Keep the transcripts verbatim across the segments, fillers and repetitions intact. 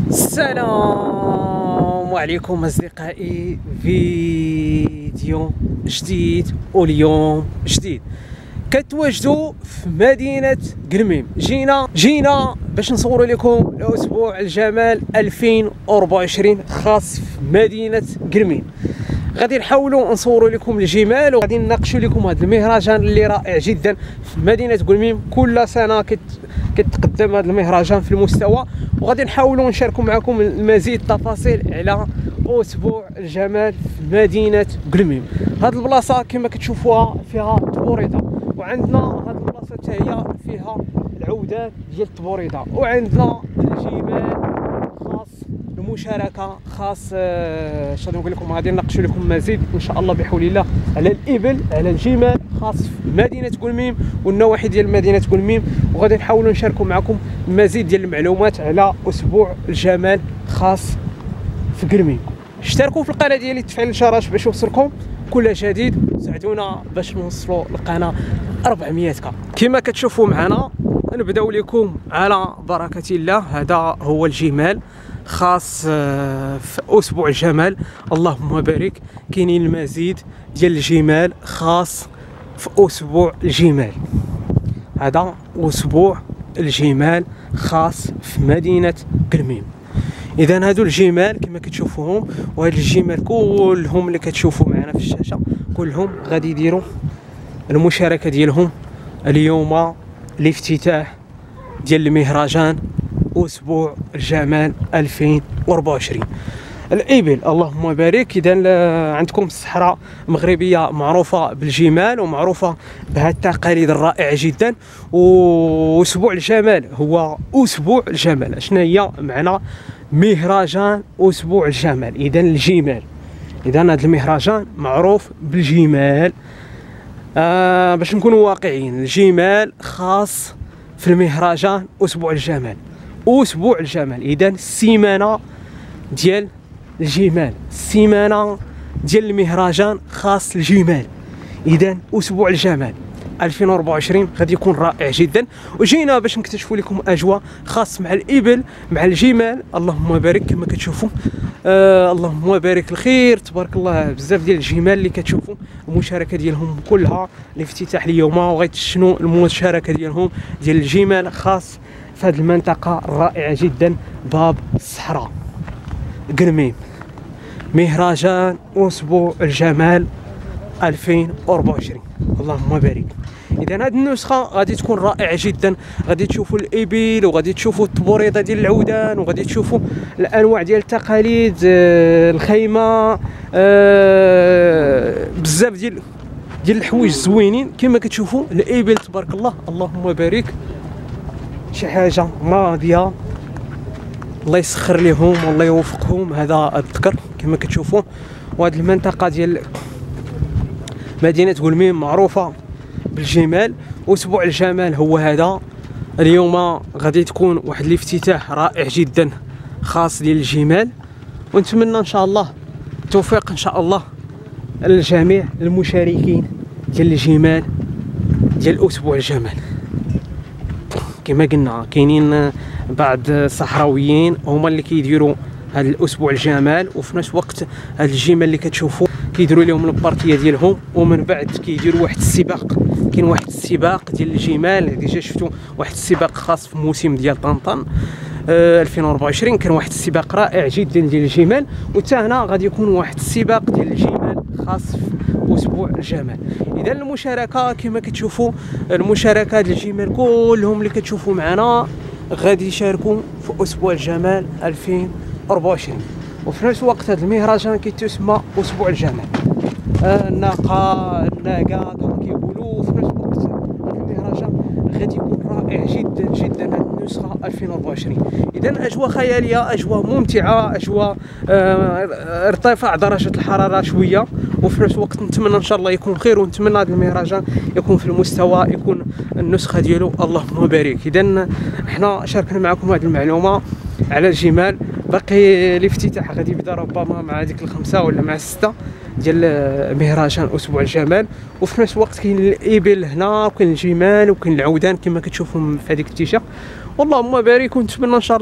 السلام عليكم أصدقائي، فيديو جديد واليوم جديد. كتواجدوا في مدينة قلميم. جينا جينا باش نصور لكم الأسبوع الجمال ألفين وأربعة وعشرين خاص في مدينة قلميم. غادي نحاولوا نصوروا لكم الجمال وغادي نناقشوا لكم هذا المهرجان اللي رائع جدا في مدينة قلميم. كل سنة كت كتقدم هذا المهرجان في المستوى، وغادي نحاولوا نشاركوا معكم المزيد التفاصيل على اسبوع الجمال في مدينه قلميم. هذه البلاصه كما كتشوفوها فيها التبوريضه، وعندنا هذه البلاصه حتى هي فيها العودات ديال التبوريضه، وعندنا الجمال خاص المشاركه خاص. اش غادي نقول لكم، غادي نناقشوا لكم مزيد ان شاء الله بحول الله على الابل، على الجمال خاص في مدينه قلميم والنواحي ديال مدينه قلميم، وغادي نحاولوا نشاركوا معكم مزيد ديال المعلومات على اسبوع الجمال خاص في قلميم. اشتركوا في القناه ديالي، تفعيل الجرس باش يوصلكم كل جديد، ساعدونا باش نوصلوا القناه أربعمية كا. كما كتشوفوا معنا نبداو لكم على بركه الله. هذا هو الجمال خاص في اسبوع الجمال، اللهم بارك. كاينين المزيد ديال الجمال خاص في اسبوع الجمال. هذا اسبوع الجمال خاص في مدينه قلميم. اذا هادو الجمال كما كتشوفوهم، وهاد الجمال كلهم اللي كتشوفوا معنا في الشاشه كلهم غادي يديروا المشاركه ديالهم اليوم لافتتاح ديال المهرجان اسبوع الجمال ألفين وأربعة وعشرين. الابل اللهم بارك. اذا عندكم الصحراء مغربيه معروفه بالجمال ومعروفه بهذه التقاليد الرائعه جدا، واسبوع الجمال هو اسبوع الجمال. شنو هي معنى مهرجان اسبوع الجمال؟ اذا الجمال، اذا هذا المهرجان معروف بالجمال. آه باش نكونوا واقعيين، الجمال خاص في المهرجان اسبوع الجمال. اسبوع الجمال اذا السيمانه ديال الجمال، السيمانه ديال المهرجان خاص الجمال. اذا اسبوع الجمال ألفين وأربعة وعشرين غادي يكون رائع جدا، وجينا باش نكتشفوا لكم اجواء خاص مع الابل مع الجمال. اللهم بارك كما كتشوفوا. آه اللهم بارك الخير، تبارك الله. بزاف ديال الجمال اللي كتشوفوا المشاركه ديالهم كلها الافتتاح اليوم، وغيتشنوا المشاركه ديالهم ديال الجمال خاص في هذه المنطقه الرائعه جدا باب الصحراء قلميم. مهرجان اسبوع الجمال ألفين وأربعة وعشرين اللهم بارك. اذا هذه النسخه غادي تكون رائعه جدا، غادي تشوفوا الابل وغادي تشوفوا التبوريضه ديال العودان وغادي تشوفوا الانواع ديال التقاليد، الخيمه، بزاف ديال ديال الحوايج زوينين كما كتشوفوا. الابل تبارك الله اللهم بارك، شي حاجه ناضيه، الله يسخر لهم والله يوفقهم. هذا الذكر كما كتشوفوا. وهذه المنطقه ديال مدينه قلميم معروفه بالجمال، واسبوع الجمال هو هذا. اليوم غادي تكون واحد الافتتاح رائع جدا خاص ديال الجمال، ونتمنى ان شاء الله التوفيق ان شاء الله للجميع المشاركين ديال الجمال ديال اسبوع الجمال. كما قلنا كاينين بعض الصحراويين هما اللي كيديروا هذا الاسبوع الجمال، وفي نفس الوقت هاد الجمال اللي كتشوفوا كيديروا لهم البارتيه ديالهم، ومن بعد كيديروا واحد السباق. كاين واحد السباق ديال الجمال، ديجا شفتوا واحد السباق خاص في موسم ديال طنطا آه ألفين وأربعة وعشرين. كان واحد السباق رائع جدا ديال الجمال، وتا هنا غادي يكون واحد السباق ديال الجمال خاص في اسبوع الجمال. اذا المشاركه كما كتشوفوا، المشاركه ديال الجمال كلهم اللي كتشوفوا معنا غادي يشاركوا في اسبوع الجمال ألفين وأربعة وعشرين. وفي نفس الوقت هذا المهرجان كيتسمى اسبوع الجمال. آه الناقه الناقه كما كيقولوا. وفي نفس الوقت هذا المهرجان غادي يكون رائع جدا جدا هذه النسخه ألفين وأربعة وعشرين. اذا اجواء خياليه، اجواء ممتعه، اجواء آه ارتفاع درجه الحراره شويه، وفي نفس الوقت نتمنى ان شاء الله يكون خير، ونتمنى هذا المهرجان يكون في المستوى، يكون النسخه ديالو اللهم بارك. اذا احنا شاركنا معكم هذه المعلومه على الجمال. باقي الافتتاح غادي يبدا ربما مع ديك الخمسه ولا مع السته ديال مهرجان اسبوع الجمال. وفي نفس الوقت كاين الابل هنا، وكاين الجمال، وكاين العودان كما كتشوفوا في هذيك التيشيرت. واللهم بارك، ونتمنى ان شاء الله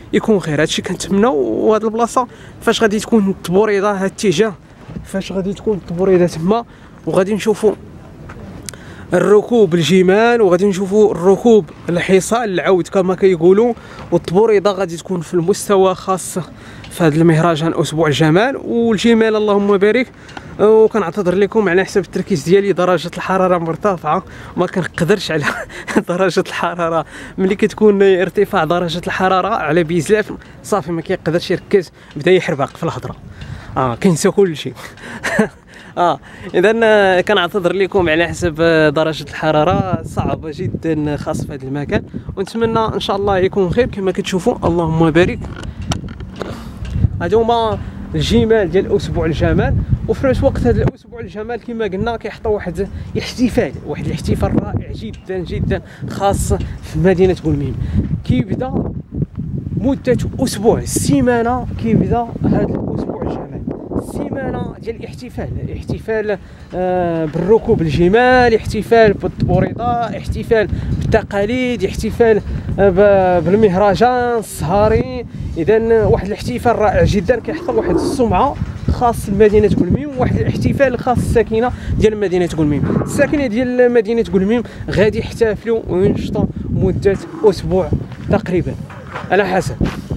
يكون خير. هادشي كنتمناو. وهاد البلاصه فاش غادي تكون التبوريضه هاد الاتجاه، فاش غادي تكون التبوريضه تما وغادي نشوفوا الركوب الجمال وغادي نشوفوا الركوب الحصان العود كما كيقولوا، والتبوريضه غادي تكون في المستوى خاص في هذا المهرجان اسبوع الجمال والجمال اللهم بارك. وكنعتذر لكم على حسب التركيز ديالي، درجه الحراره مرتفعه ما كنقدرش على درجه الحراره. ملي كتكون ارتفاع درجه الحراره على بزاف صافي ما كيقدرش يركز، بدا يحربق في الهضره، اه كينسى كل شيء. اه اذا كنعتذر لكم على حسب درجه الحراره صعبه جدا خاص في هذا المكان، ونتمنى ان شاء الله يكون خير كما كتشوفوا اللهم بارك. هادو هما الجمال ديال اسبوع الجمال. وفي نفس الوقت هذا الاسبوع الجمال كما قلنا كيحطوا واحد الاحتفال واحد الاحتفال رائع جدا جدا خاص في مدينه بولميم. كيبدا مده اسبوع، السيمانه كيبدا هذا الاسبوع الجمال، السيمانه ديال الاحتفال، احتفال آه بالركوب الجمال، احتفال بالتبوريضه، احتفال بالتقاليد، احتفال آه بالمهرجان السهري. اذا واحد الاحتفال رائع جدا كيحط واحد السمعه خاص لمدينه بولميم، واحد الاحتفال خاص الساكنه ديال مدينه بولميم. الساكنه ديال مدينه بولميم غادي يحتفلوا وينشطوا مده اسبوع تقريبا على حسب.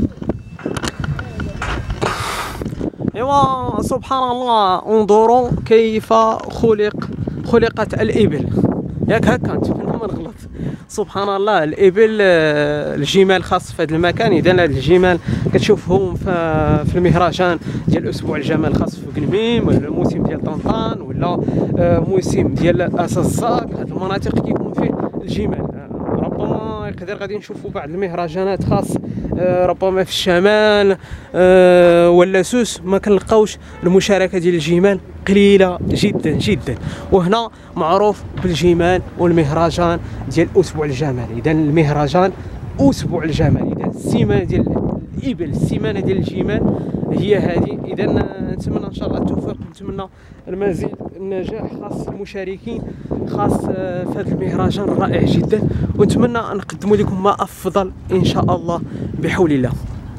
ايوا سبحان الله، انظروا كيف خلق خلقت الابل. ياك هكا نتمنى ما نغلط. سبحان الله، الابل الجمال خاص في هذا المكان. اذا هاد الجمال كتشوفهم في المهرجان ديال اسبوع الجمال خاص في بنميم، ولا الموسم ديال طنطان، ولا موسم ديال اساساك. هاد المناطق كيكون فيه الجمال. ربما يقدر غادي نشوفوا بعض المهرجانات خاص ربما في الشمال ولا سوس ما كنلقاوش المشاركه ديال الجمال، قليله جدا جدا. وهنا معروف بالجمال والمهرجان ديال اسبوع الجمال. اذا المهرجان اسبوع الجمال، اذا السيمانه ديال الابل، السيمانه ديال الجمال هي هذه. اذا نتمنى ان شاء الله التوفيق، ونتمنى المزيد النجاح خاص المشاركين خاص في هذا المهرجان الرائع جدا، ونتمنى ان نقدم لكم ما افضل ان شاء الله بحول الله.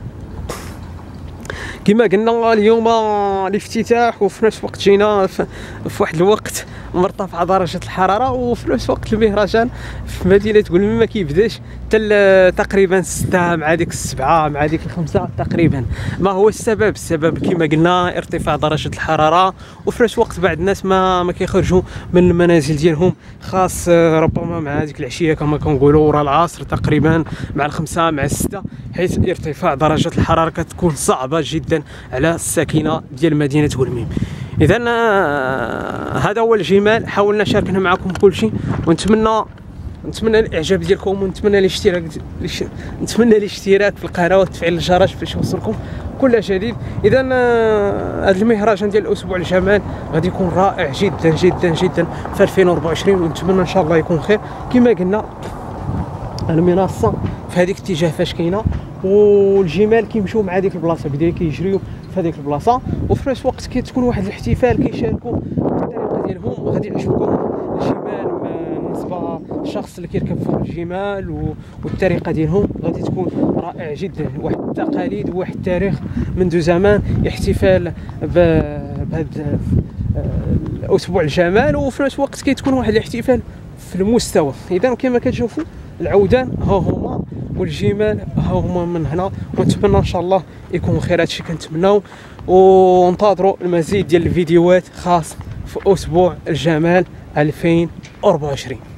كما قلنا اليوم الافتتاح، وفي نفس الوقت جينا في واحد الوقت مرتفعه درجه الحراره، وفي نفس الوقت المهرجان في مدينه بولميم ما كيبداش حتى تقريبا ستة مع ديك السبعة مع ديك الخمسة تقريبا. ما هو السبب؟ السبب كما قلنا ارتفاع درجه الحراره، وفي نفس الوقت بعض الناس ما ما كيخرجوا من المنازل ديالهم خاص ربما مع هذيك العشيه كما كنقولوا ورا العصر تقريبا مع الخمسة مع الستة، حيث ارتفاع درجه الحراره كتكون صعبه جدا على الساكنه ديال مدينه بولميم. اذا هذا هو الجمال، حاولنا شاركنا معكم كل شيء، ونتمنى نتمنى الاعجاب ديالكم، ونتمنى الاشتراك نتمنى الاشتراك في القناه وتفعيل الجرس باش يوصلكم كل جديد. اذا هذا المهرجان ديال اسبوع الجمال غادي يكون رائع جدا جدا جدا في ألفين وأربعة وعشرين، ونتمنى ان شاء الله يكون خير. كما قلنا المنصه في هذيك الاتجاه فاش كاينه، والجمال كيمشيو مع ديك البلاصه، بداو كيجريو في هذيك البلاصه، وفي نفس الوقت كتكون واحد الاحتفال كيشاركوا بالطريقه ديالهم، وغادي يعجبكم الجمال بالنسبه للشخص اللي كيركب فوق الجمال، والطريقه ديالهم غادي تكون رائعه جدا. واحد التقاليد وواحد التاريخ منذ زمان، احتفال بهذا اسبوع الجمال، وفي نفس الوقت كتكون واحد الاحتفال في المستوى. اذا كما كتشوفوا العودان ها هما والجمال ها هما من هنا، ونتمنى ان شاء الله يكون خير. هادشي كنتمناو، وانتظروا المزيد ديال الفيديوهات خاص في اسبوع الجمال ألفين وأربعة وعشرين.